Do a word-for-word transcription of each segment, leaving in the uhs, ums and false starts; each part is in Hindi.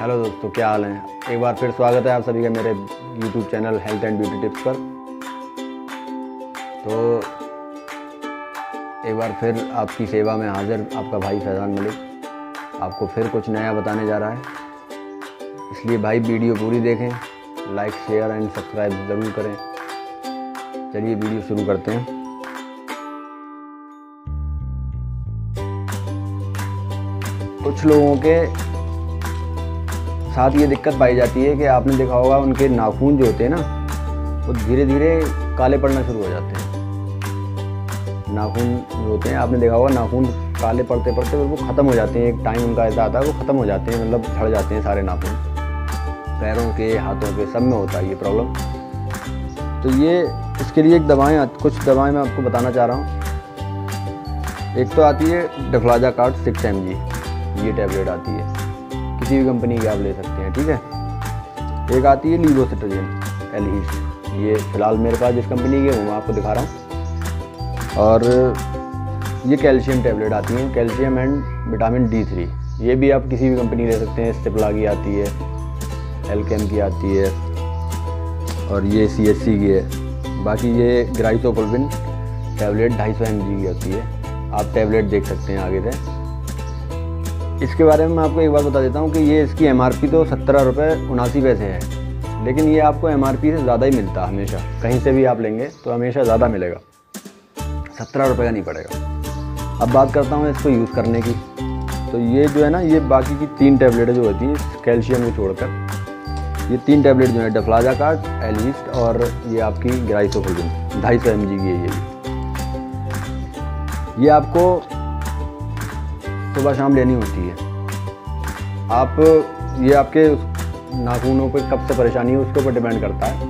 हेलो दोस्तों, क्या हाल है। एक बार फिर स्वागत है आप सभी का मेरे YouTube channel health and beauty tips पर। तो एक बार फिर आपकी सेवा में हाजिर आपका भाई फैज़ान मलिक आपको फिर कुछ नया बताने जा रहा है। इसलिए भाई वीडियो पूरी देखें, लाइक शेयर एंड सब्सक्राइब ज़रूर करें। चलिए वीडियो शुरू करते हैं। कुछ लोगों के साथ ये दिक्कत पाई जाती है कि आपने देखा होगा उनके नाखून जो होते हैं ना, वो धीरे धीरे काले पड़ना शुरू हो जाते हैं। नाखून जो होते हैं आपने देखा होगा, नाखून काले पड़ते पड़ते वो ख़त्म हो जाते हैं। एक टाइम उनका ऐसा आता है वो ख़त्म हो जाते हैं, मतलब झड़ जाते हैं सारे नाखून, पैरों के हाथों के सब में होता है ये प्रॉब्लम। तो ये इसके लिए एक दवाएँ कुछ दवाएँ मैं आपको बताना चाह रहा हूँ। एक तो आती है डेफ्लाजाकार्ट सिक्स एम जी, ये टैबलेट आती है, किसी भी कंपनी की आप ले सकते हैं, ठीक है। एक आती है लीवोसिट्राजिन एलहीस्ट, ये फ़िलहाल मेरे पास जिस कंपनी की है वो मैं आपको दिखा रहा हूँ। और ये कैल्शियम टैबलेट आती हैं, calcium and vitamin D three, ये भी आप किसी भी कंपनी ले सकते हैं। स्टिपला की आती है, एल्केम की आती है, और ये सी एस सी की है। बाकी ये ग्राइसोफुल्विन टैबलेट ढाई सौ एम जी की होती है, आप टैबलेट देख सकते हैं आगे से। इसके बारे में मैं आपको एक बार बता देता हूँ कि ये इसकी एमआरपी तो सत्रह रुपये उनासी पैसे है, लेकिन ये आपको एमआरपी से ज़्यादा ही मिलता है हमेशा। कहीं से भी आप लेंगे तो हमेशा ज़्यादा मिलेगा, सत्रह रुपये का नहीं पड़ेगा। अब बात करता हूँ इसको यूज़ करने की। तो ये जो है ना, ये बाकी की तीन टैबलेटें जो होती हैं कैल्शियम को छोड़कर, ये तीन टैबलेट जो है डेफ्लाजाकार्ट, एलहीस्ट और ये आपकी ग्राइसोफुल्विन ढाई सौ एम जी की है। ये ये आपको सुबह शाम लेनी होती है। आप ये आपके नाखूनों पे कब से परेशानी है उसके ऊपर डिपेंड करता है।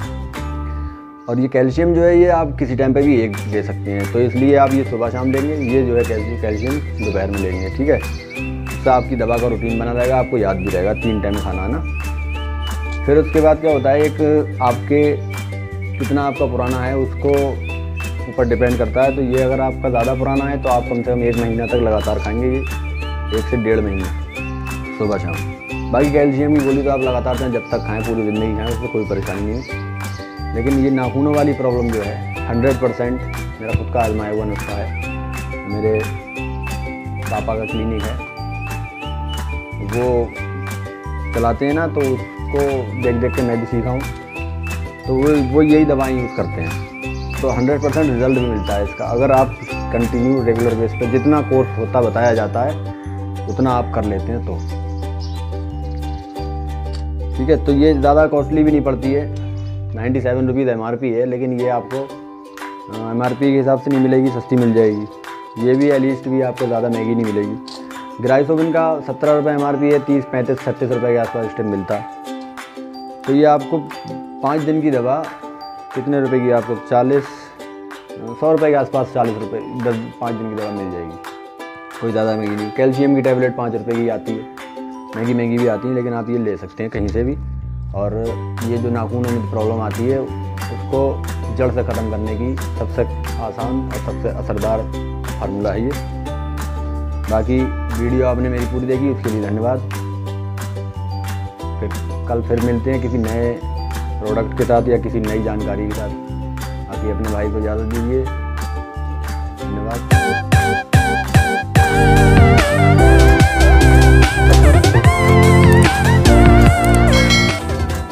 और ये कैल्शियम जो है ये आप किसी टाइम पे भी एक ले सकते हैं, तो इसलिए आप ये सुबह शाम लेंगे। ये जो है कैल्शियम कैल्शियम दोपहर में लेंगे, ठीक है। इससे आपकी दवा का रूटीन बना रहेगा, आपको याद भी रहेगा तीन टाइम खाना है ना। फिर उसके बाद क्या होता है, एक आपके कितना आपका पुराना है उसको ऊपर डिपेंड करता है। तो ये अगर आपका ज़्यादा पुराना है तो आप कम से कम एक महीना तक लगातार खाएंगे, ये एक से डेढ़ महीना सुबह शाम। बाकी कैल्शियम की गोली तो आप लगातार खाएं, जब तक खाएं पूरी ज़िंदगी खाएं, उसमें कोई परेशानी नहीं है। लेकिन ये नाखूनों वाली प्रॉब्लम जो है हंड्रेड परसेंट मेरा खुद का आजमाया हुआ नुस्खा है। मेरे पापा का क्लिनिक है, वो चलाते हैं ना, तो उसको देख देख के मैं भी सीखा हूँ। तो वो वो यही दवाएँ यूज़ करते हैं, तो हंड्रेड परसेंट रिजल्ट भी मिलता है इसका। अगर आप कंटिन्यू रेगुलर बेस पे जितना कोर्स होता बताया जाता है उतना आप कर लेते हैं तो ठीक है। तो ये ज़्यादा कॉस्टली भी नहीं पड़ती है, ninety seven rupees M R P है, लेकिन ये आपको एम आर पी के हिसाब से नहीं मिलेगी, सस्ती मिल जाएगी। ये भी एलिस्ट भी आपको ज़्यादा महंगी नहीं मिलेगी। ग्राइसोविन का सत्रह रुपये एम आर पी है, तीस पैंतीस छत्तीस रुपये के आसपास इस टाइम मिलता है। तो ये आपको पाँच दिन की दवा कितने रुपए की, आपको चालीस सौ रुपये के आसपास, चालीस रुपये दस पाँच दिन की दवा मिल जाएगी, कोई ज़्यादा महंगी नहीं। कैल्शियम की टैबलेट पाँच रुपये की आती है, महंगी महंगी भी आती है, लेकिन आप ये ले सकते हैं कहीं से भी। और ये जो नाखूनों में प्रॉब्लम आती है उसको जड़ से ख़त्म करने की सबसे आसान और सबसे असरदार फार्मूला है ये। बाकी वीडियो आपने मेरी पूरी देखी, उसके लिए धन्यवाद। फिर कल फिर मिलते हैं किसी नए प्रोडक्ट के साथ या किसी नई जानकारी के साथ। बाकी अपने भाई को इजाज़त दीजिए, धन्यवाद।